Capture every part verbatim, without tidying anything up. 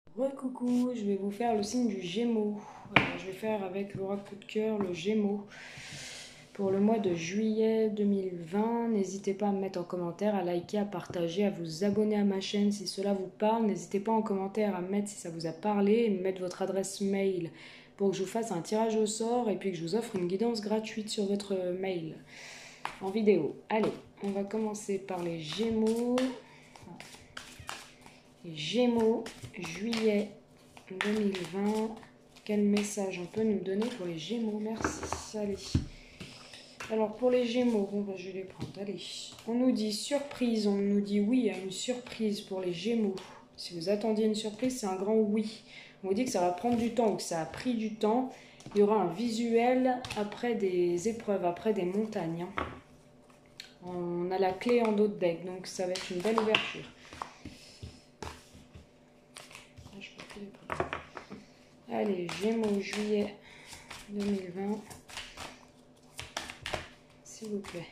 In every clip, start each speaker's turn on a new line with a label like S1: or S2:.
S1: Recoucou, je vais vous faire le signe du Gémeaux. Alors, je vais faire avec l'oracle coup de cœur le Gémeaux pour le mois de juillet deux mille vingt. N'hésitez pas à me mettre en commentaire, à liker, à partager, à vous abonner à ma chaîne si cela vous parle. N'hésitez pas en commentaire à me mettre si ça vous a parlé et me mettre votre adresse mail pour que je vous fasse un tirage au sort et puis que je vous offre une guidance gratuite sur votre mail en vidéo. Allez, on va commencer par les Gémeaux. Les Gémeaux, juillet deux mille vingt. Quel message on peut nous donner pour les Gémeaux? Merci. Allez. Alors pour les Gémeaux, bon, bah, je vais les prendre. Allez. On nous dit surprise, on nous dit oui à une surprise pour les Gémeaux. Si vous attendiez une surprise, c'est un grand oui. On vous dit que ça va prendre du temps ou que ça a pris du temps. Il y aura un visuel après des épreuves, après des montagnes. On a la clé en dos de deck, donc ça va être une belle ouverture. Allez, Gémeaux, juillet deux mille vingt. S'il vous plaît.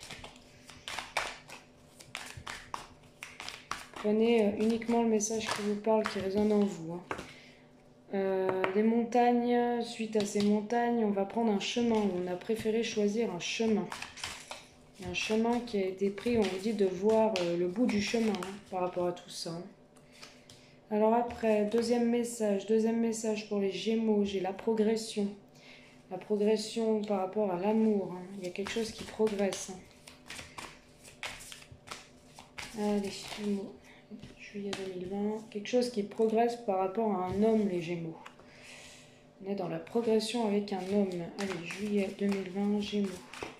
S1: Prenez uniquement le message qui vous parle, qui résonne en vous. Hein. Euh, les montagnes, suite à ces montagnes, on va prendre un chemin. On a préféré choisir un chemin. Il y a un chemin qui a été pris, on vous dit de voir le bout du chemin hein, par rapport à tout ça. Hein. Alors après, deuxième message, deuxième message pour les Gémeaux, j'ai la progression. La progression par rapport à l'amour, hein. Il y a quelque chose qui progresse. Hein. Allez, Gémeaux, juillet deux mille vingt, quelque chose qui progresse par rapport à un homme, les Gémeaux. On est dans la progression avec un homme. Allez, juillet deux mille vingt, Gémeaux.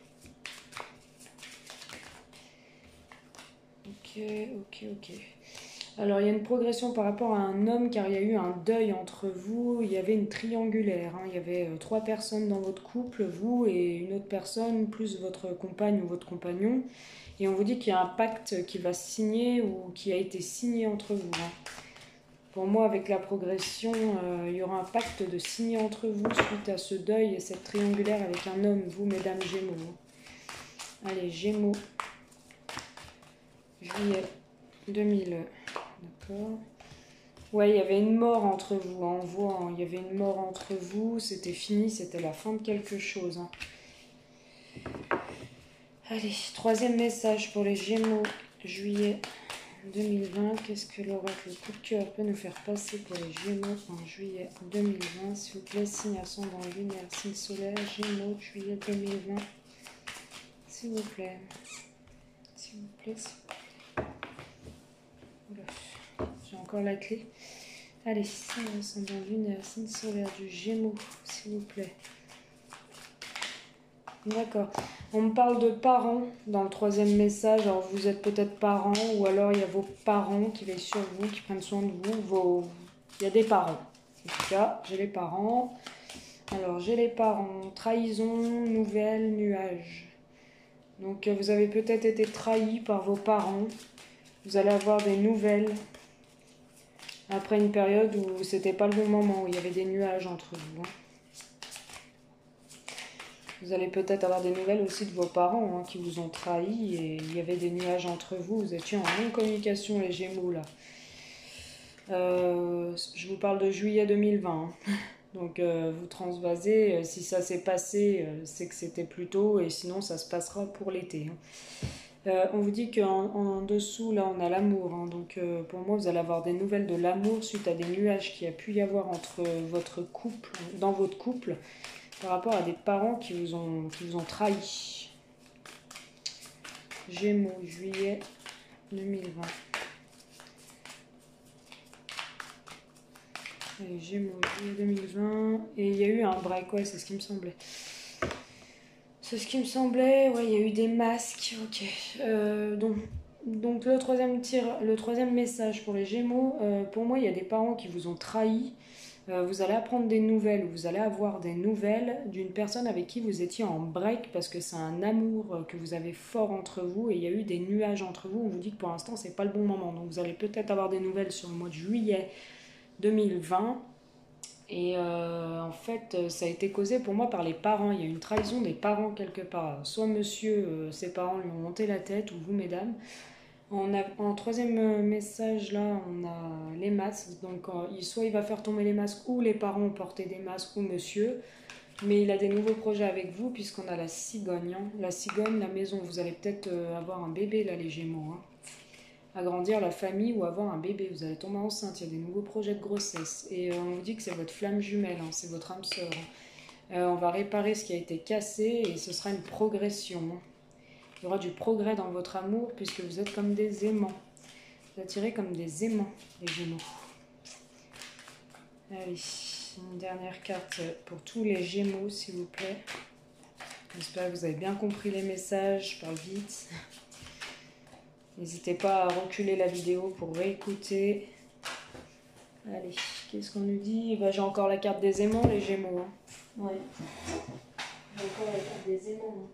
S1: Ok, ok, ok. Alors, il y a une progression par rapport à un homme, car il y a eu un deuil entre vous. Il y avait une triangulaire. Hein. Il y avait euh, trois personnes dans votre couple, vous et une autre personne, plus votre compagne ou votre compagnon. Et on vous dit qu'il y a un pacte qui va se signer ou qui a été signé entre vous. Hein. Pour moi, avec la progression, euh, il y aura un pacte de signé entre vous suite à ce deuil et cette triangulaire avec un homme, vous, mesdames Gémeaux. Allez, Gémeaux, juillet deux mille. D'accord. Ouais, il y avait une mort entre vous, hein, on voit, hein, il y avait une mort entre vous, c'était fini, c'était la fin de quelque chose. Hein. Allez, troisième message pour les Gémeaux, juillet deux mille vingt. Qu'est-ce que l'oracle coup de cœur peut nous faire passer pour les Gémeaux en juillet deux mille vingt? S'il vous plaît, signe ascendant lunaire, signe solaire, Gémeaux, juillet deux mille vingt. S'il vous plaît. S'il vous plaît, s'il vous plaît. J'ai encore la clé. Allez, signe ascendant lunaire, signe solaire du Gémeaux, s'il vous plaît. D'accord. On me parle de parents dans le troisième message. Alors, vous êtes peut-être parents ou alors il y a vos parents qui veillent sur vous, qui prennent soin de vous. Vos... Il y a des parents. En tout cas, j'ai les parents. Alors, j'ai les parents. Trahison, nouvelle, nuage. Donc, vous avez peut-être été trahi par vos parents. Vous allez avoir des nouvelles. Après une période où c'était pas le bon moment, où il y avait des nuages entre vous. Hein. Vous allez peut-être avoir des nouvelles aussi de vos parents hein, qui vous ont trahi et il y avait des nuages entre vous. Vous étiez en non-communication, les Gémeaux, là. Euh, je vous parle de juillet deux mille vingt. Hein. Donc, euh, vous transvasez. Si ça s'est passé, euh, c'est que c'était plus tôt et sinon, ça se passera pour l'été. Hein. Euh, on vous dit qu'en en dessous, là, on a l'amour. Hein. Donc, euh, pour moi, vous allez avoir des nouvelles de l'amour suite à des nuages qu'il y a pu y avoir entre votre couple, dans votre couple, par rapport à des parents qui vous ont, qui vous ont trahi. Gémeaux, juillet deux mille vingt. Allez, Gémeaux, juillet deux mille vingt. Et il y a eu un break, ouais, c'est ce qui me semblait. C'est ce qui me semblait, ouais, il y a eu des masques, ok. Euh, donc, donc le troisième tir, le troisième message pour les Gémeaux, euh, pour moi, il y a des parents qui vous ont trahi. Euh, vous allez apprendre des nouvelles, vous allez avoir des nouvelles d'une personne avec qui vous étiez en break parce que c'est un amour que vous avez fort entre vous et il y a eu des nuages entre vous. On vous dit que pour l'instant, c'est pas le bon moment. Donc, vous allez peut-être avoir des nouvelles sur le mois de juillet deux mille vingt. Et euh, en fait, ça a été causé pour moi par les parents. Il y a une trahison des parents quelque part. Soit monsieur, euh, ses parents lui ont monté la tête, ou vous, mesdames. En, a- en troisième message, là, on a les masques. Donc, euh, il- soit il va faire tomber les masques, ou les parents ont porté des masques, ou monsieur. Mais il a des nouveaux projets avec vous, puisqu'on a la cigogne. Hein. La cigogne, la maison. Vous allez peut-être euh, avoir un bébé, là, les Gémeaux. Hein. Agrandir la famille ou avoir un bébé. Vous allez tomber enceinte. Il y a des nouveaux projets de grossesse. Et euh, on vous dit que c'est votre flamme jumelle. Hein. C'est votre âme sœur. Hein. Euh, on va réparer ce qui a été cassé et ce sera une progression. Hein. Il y aura du progrès dans votre amour puisque vous êtes comme des aimants. Vous attirez comme des aimants, les Gémeaux. Allez, une dernière carte pour tous les Gémeaux, s'il vous plaît. J'espère que vous avez bien compris les messages, je parle vite. N'hésitez pas à reculer la vidéo pour réécouter. Allez, qu'est-ce qu'on nous dit? Bah, j'ai encore la carte des aimants, les Gémeaux. Hein. Ouais. J'ai encore la carte des aimants. Hein.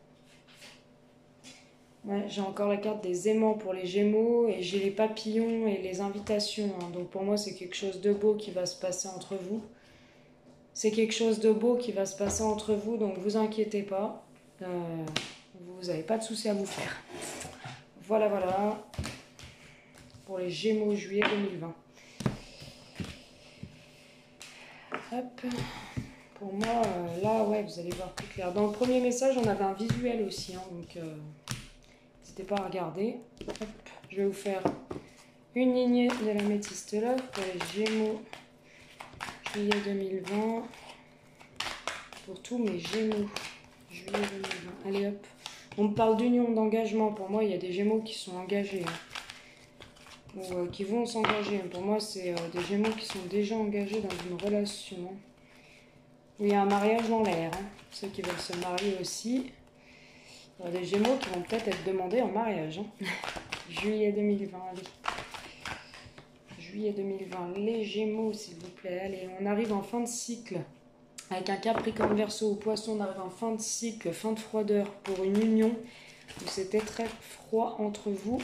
S1: Ouais, j'ai encore la carte des aimants pour les Gémeaux et j'ai les papillons et les invitations. Hein. Donc pour moi, c'est quelque chose de beau qui va se passer entre vous. C'est quelque chose de beau qui va se passer entre vous, donc vous inquiétez pas. Euh, vous n'avez pas de soucis à vous faire. Voilà, voilà. Pour les Gémeaux, juillet deux mille vingt. Hop. Pour moi, euh, là, ouais, vous allez voir plus clair. Dans le premier message, on avait un visuel aussi, hein, donc... Euh, n'hésitez pas à regarder. Hop, je vais vous faire une lignée de la métiste love pour les Gémeaux juillet deux mille vingt. Pour tous mes Gémeaux juillet deux mille vingt. Allez hop. On me parle d'union, d'engagement. Pour moi, il y a des Gémeaux qui sont engagés. Hein, ou euh, qui vont s'engager. Pour moi, c'est euh, des Gémeaux qui sont déjà engagés dans une relation. Où il y a un mariage dans l'air. Hein. Ceux qui veulent se marier aussi. Il y a des Gémeaux qui vont peut-être être demandés en mariage. Hein. Juillet deux mille vingt, allez. Juillet deux mille vingt, les Gémeaux, s'il vous plaît. Allez, on arrive en fin de cycle. Avec un Capricorne Verseau ou Poisson, on arrive en fin de cycle, fin de froideur pour une union où c'était très froid entre vous.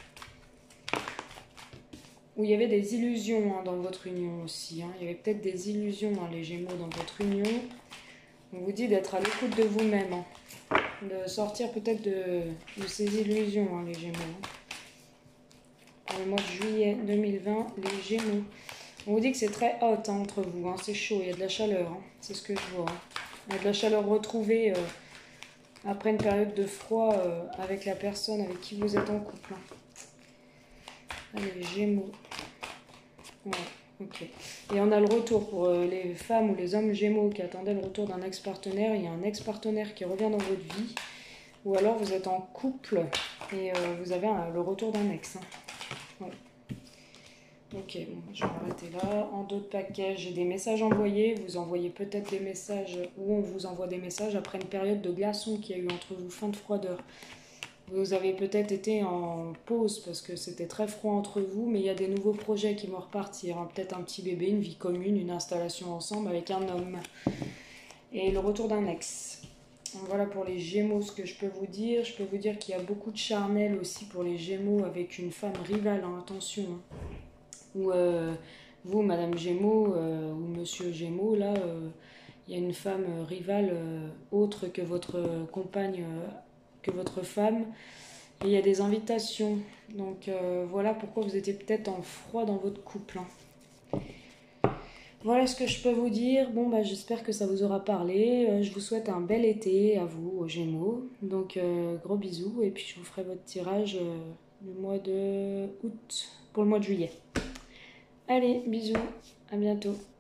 S1: Où il y avait des illusions hein, dans votre union aussi. Hein. Il y avait peut-être des illusions, hein, les Gémeaux, dans votre union. On vous dit d'être à l'écoute de vous-même. Hein. De sortir peut-être de, de ces illusions, hein, les Gémeaux. Hein. Pour le mois de juillet deux mille vingt, les Gémeaux. On vous dit que c'est très hot hein, entre vous, hein. C'est chaud, il y a de la chaleur, hein. C'est ce que je vois. Hein. Il y a de la chaleur retrouvée euh, après une période de froid euh, avec la personne avec qui vous êtes en couple. Hein. Allez, Gémeaux. Ouais, ok. Et on a le retour pour euh, les femmes ou les hommes Gémeaux qui attendaient le retour d'un ex-partenaire. Il y a un ex-partenaire qui revient dans votre vie. Ou alors vous êtes en couple et euh, vous avez un, le retour d'un ex. Hein. Ouais. Ok, bon, je vais arrêter là. En d'autres paquets, j'ai des messages envoyés. Vous envoyez peut-être des messages ou on vous envoie des messages après une période de glaçon qu'il y a eu entre vous, fin de froideur. Vous avez peut-être été en pause parce que c'était très froid entre vous, mais il y a des nouveaux projets qui vont repartir. Hein. Peut-être un petit bébé, une vie commune, une installation ensemble avec un homme. Et le retour d'un ex. Voilà pour les Gémeaux ce que je peux vous dire. Je peux vous dire qu'il y a beaucoup de charnel aussi pour les Gémeaux avec une femme rivale, hein, attention. Hein. Ou euh, vous, Madame Gémeaux, euh, ou Monsieur Gémeaux, là, euh, il y a une femme rivale euh, autre que votre compagne, euh, que votre femme. Et il y a des invitations. Donc euh, voilà pourquoi vous étiez peut-être en froid dans votre couple. Hein. Voilà ce que je peux vous dire. Bon, bah, j'espère que ça vous aura parlé. Euh, je vous souhaite un bel été à vous, aux Gémeaux. Donc, euh, gros bisous. Et puis, je vous ferai votre tirage euh, le mois de août pour le mois de juillet. Allez, bisous. À bientôt.